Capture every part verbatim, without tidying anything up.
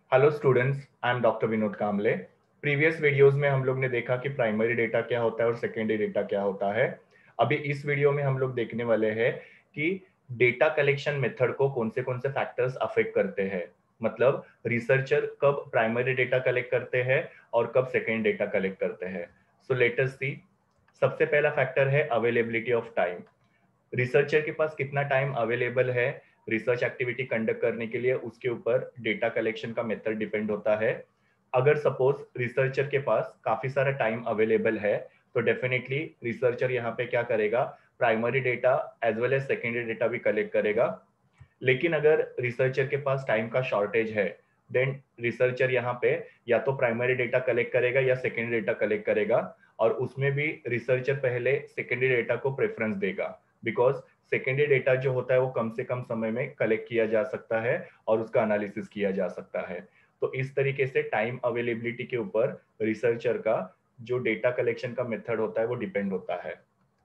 Hello students, I am doctor Vinod Kamle. Previous videos में हम लोग ने देखा कि प्राइमरी डेटा क्या होता है और सेकेंडरी डेटा क्या होता है। अभी इस वीडियो में हम लोग देखने वाले हैं कि डेटा कलेक्शन मेथड को कौन से कौन से फैक्टर्स अफेक्ट करते हैं। मतलब रिसर्चर कब प्राइमरी डेटा कलेक्ट करते हैं और कब सेकेंड डेटा कलेक्ट करते हैं। So let us see. सबसे पहला फैक्टर है अवेलेबिलिटी ऑफ टाइम। रिसर्चर के पास कितना टाइम अवेलेबल है रिसर्च एक्टिविटी कंडक्ट करने के लिए, उसके ऊपर डेटा कलेक्शन का मेथड डिपेंड होता है। अगर सपोज रिसर्चर के पास काफी सारा टाइम अवेलेबल है तो डेफिनेटली रिसर्चर यहाँ पे क्या करेगा, primary data as well as secondary data भी कलेक्ट करेगा। लेकिन अगर रिसर्चर के पास टाइम का शॉर्टेज है देन रिसर्चर यहाँ पे या तो प्राइमरी डेटा कलेक्ट करेगा या सेकेंडरी डेटा कलेक्ट करेगा, और उसमें भी रिसर्चर पहले सेकेंडरी डेटा को प्रेफरेंस देगा बिकॉज सेकेंडरी डेटा जो होता है वो कम से कम समय में कलेक्ट किया जा सकता है और उसका एनालिसिस किया जा सकता है। तो इस तरीके से टाइम अवेलेबिलिटी के ऊपर रिसर्चर का जो डेटा कलेक्शन का मेथड होता है वो डिपेंड होता है।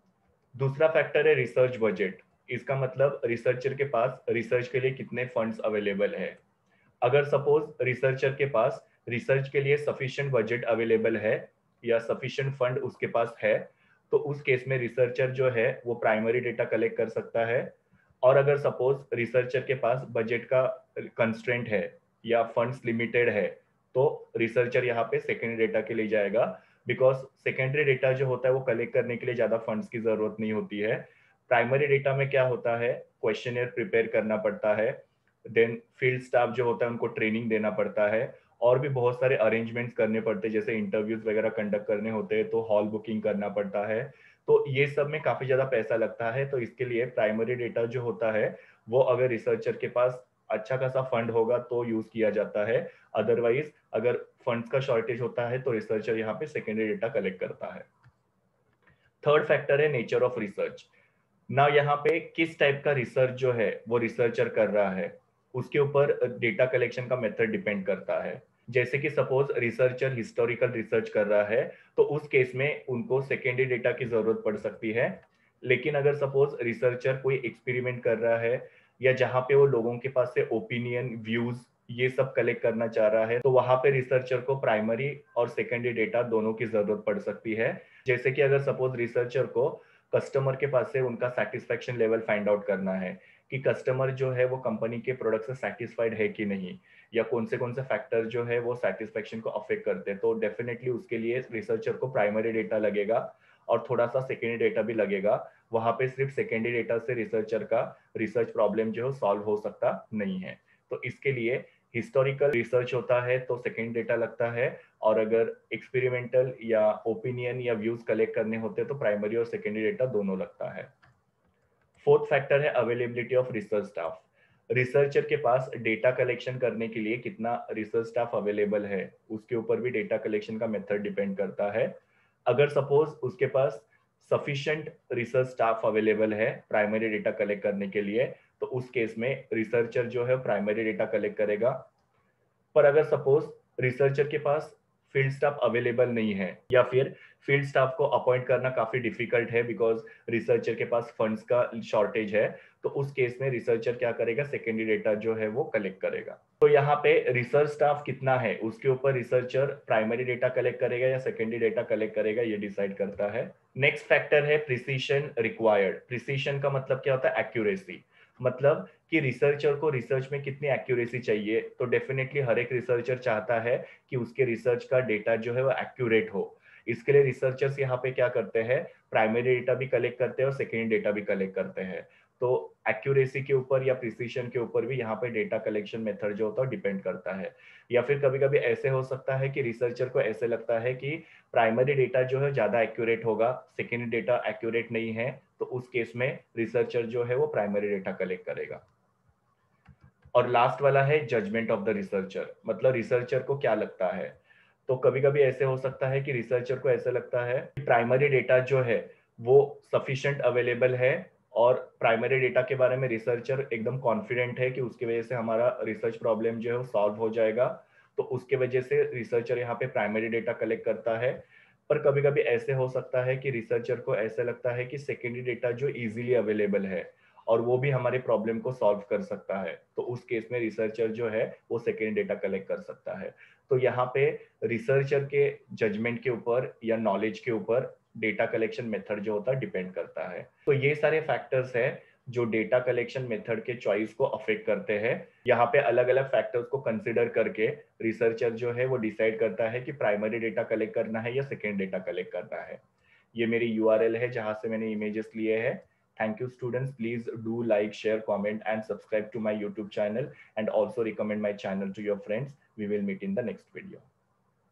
दूसरा फैक्टर है रिसर्च बजट। इसका मतलब रिसर्चर के पास रिसर्च के लिए कितने फंड्स अवेलेबल है। अगर सपोज रिसर्चर के पास रिसर्च के लिए सफिशिएंट बजट अवेलेबल है या सफिशिएंट फंड उसके पास है तो उस केस में रिसर्चर जो है वो प्राइमरी डेटा कलेक्ट कर सकता है। और अगर सपोज रिसर्चर के पास बजट का कंस्ट्रेंट है या फंड्स लिमिटेड है तो रिसर्चर यहाँ पे सेकेंडरी डेटा के लिए जाएगा बिकॉज सेकेंडरी डेटा जो होता है वो कलेक्ट करने के लिए ज्यादा फंड्स की जरूरत नहीं होती है। प्राइमरी डेटा में क्या होता है, क्वेश्चनियर प्रिपेयर करना पड़ता है, देन फील्ड स्टाफ जो होता है उनको ट्रेनिंग देना पड़ता है, और भी बहुत सारे अरेंजमेंट्स करने पड़ते हैं, जैसे इंटरव्यूज वगैरह कंडक्ट करने होते हैं तो हॉल बुकिंग करना पड़ता है। तो ये सब में काफी ज्यादा पैसा लगता है, तो इसके लिए प्राइमरी डेटा जो होता है वो अगर रिसर्चर के पास अच्छा खासा फंड होगा तो यूज किया जाता है। अदरवाइज अगर फंड्स का शॉर्टेज होता है तो रिसर्चर यहाँ पे सेकेंडरी डेटा कलेक्ट करता है। थर्ड फैक्टर है नेचर ऑफ रिसर्च। ना यहाँ पे किस टाइप का रिसर्च जो है वो रिसर्चर कर रहा है उसके ऊपर डेटा कलेक्शन का मेथड डिपेंड करता है। जैसे कि सपोज रिसर्चर हिस्टोरिकल रिसर्च कर रहा है तो उस केस में उनको सेकेंडरी डेटा की जरूरत पड़ सकती है। लेकिन अगर सपोज रिसर्चर कोई एक्सपेरिमेंट कर रहा है या जहाँ पे वो लोगों के पास से ओपिनियन व्यूज ये सब कलेक्ट करना चाह रहा है तो वहां पे रिसर्चर को प्राइमरी और सेकेंडरी डेटा दोनों की जरूरत पड़ सकती है। जैसे कि अगर सपोज रिसर्चर को कस्टमर के पास से उनका सेटिस्फेक्शन लेवल फाइंड आउट करना है कि कस्टमर जो है वो कंपनी के प्रोडक्ट से सेटिस्फाइड है कि नहीं, या कौन से कौन से फैक्टर जो है वो सेटिस्फेक्शन को अफेक्ट करते हैं, तो डेफिनेटली उसके लिए रिसर्चर को प्राइमरी डेटा लगेगा और थोड़ा सा सेकेंडरी डेटा भी लगेगा। वहां पे सिर्फ सेकेंडरी डेटा से रिसर्चर का रिसर्च प्रॉब्लम जो है सॉल्व हो सकता नहीं है। तो इसके लिए हिस्टोरिकल रिसर्च होता है तो सेकेंड डेटा लगता है, और अगर एक्सपेरिमेंटल या ओपिनियन या व्यूज कलेक्ट करने होते हैं तो प्राइमरी और सेकेंडरी डेटा दोनों लगता है। फोर्थ फैक्टर है availability of research staff. Researcher के पास डेटा कलेक्शन करने के लिए कितना रिसर्च स्टाफ अवेलेबल है उसके ऊपर भी डेटा कलेक्शन का मेथड डिपेंड करता है। अगर सपोज उसके पास सफिशिएंट रिसर्च स्टाफ अवेलेबल है प्राइमरी डेटा कलेक्ट करने के लिए तो उस केस में रिसर्चर जो है प्राइमरी डेटा कलेक्ट करेगा। पर अगर सपोज रिसर्चर के पास फील्ड स्टाफ अवेलेबल नहीं है या फिर फील्ड स्टाफ को अपॉइंट करना काफी डिफिकल्ट है बिकॉज रिसर्चर के पास फंड्स का शॉर्टेज है, तो उस केस में रिसर्चर क्या करेगा, सेकेंडरी डेटा जो है वो कलेक्ट करेगा। तो यहाँ पे रिसर्च स्टाफ कितना है उसके ऊपर रिसर्चर प्राइमरी डेटा कलेक्ट करेगा या सेकेंडरी डेटा कलेक्ट करेगा ये डिसाइड करता है। नेक्स्ट फैक्टर है प्रिसीशन रिक्वायर्ड। प्रिसीशन का मतलब क्या होता है, एक्यूरेसी। मतलब कि रिसर्चर को रिसर्च में कितनी एक्यूरेसी चाहिए, तो डेफिनेटली हर एक रिसर्चर चाहता है कि उसके रिसर्च का डेटा जो है वो एक्यूरेट हो। इसके लिए रिसर्चर्स यहाँ पे क्या करते हैं, प्राइमरी डेटा भी कलेक्ट करते हैं और सेकेंडरी डेटा भी कलेक्ट करते हैं। तो एक्यूरेसी के ऊपर या प्रिसीशन के ऊपर भी यहाँ पे डेटा कलेक्शन मेथड जो होता है डिपेंड करता है। या फिर कभी कभी ऐसे हो सकता है कि रिसर्चर को ऐसे लगता है कि प्राइमरी डेटा जो है ज्यादा एक्यूरेट होगा, सेकेंडरी डेटा एक्यूरेट नहीं है, तो उस केस में रिसर्चर जो है वो प्राइमरी डेटा कलेक्ट करेगा। और लास्ट वाला है जजमेंट ऑफ द रिसर्चर। मतलब रिसर्चर को क्या लगता है, तो कभी कभी ऐसे हो सकता है कि रिसर्चर को ऐसा लगता है कि प्राइमरी डेटा जो है वो सफिशिएंट अवेलेबल है और प्राइमरी डेटा के बारे में रिसर्चर एकदम कॉन्फिडेंट है कि उसकी वजह से हमारा रिसर्च प्रॉब्लम जो है वो सॉल्व हो जाएगा, तो उसके वजह से रिसर्चर यहाँ पे प्राइमरी डेटा कलेक्ट करता है। पर कभी कभी ऐसे हो सकता है कि रिसर्चर को ऐसा लगता है कि सेकेंडरी डेटा जो इजीली अवेलेबल है और वो भी हमारे प्रॉब्लम को सॉल्व कर सकता है, तो उस केस में रिसर्चर जो है वो सेकेंड डेटा कलेक्ट कर सकता है। तो यहाँ पे रिसर्चर के जजमेंट के ऊपर या नॉलेज के ऊपर डेटा कलेक्शन मेथड जो होता है डिपेंड करता है। तो ये सारे फैक्टर्स है जो डेटा कलेक्शन मेथड के चॉइस को अफेक्ट करते हैं। यहाँ पे अलग अलग फैक्टर्स को कंसिडर करके रिसर्चर जो है वो डिसाइड करता है कि प्राइमरी डेटा कलेक्ट करना है या सेकेंड डेटा कलेक्ट करना है। ये मेरी यूआरएल है जहां से मैंने इमेजेस लिए हैं। Thank you students. Please do like, share, comment and subscribe to my YouTube channel and also recommend my channel to your friends. We will meet in the next video.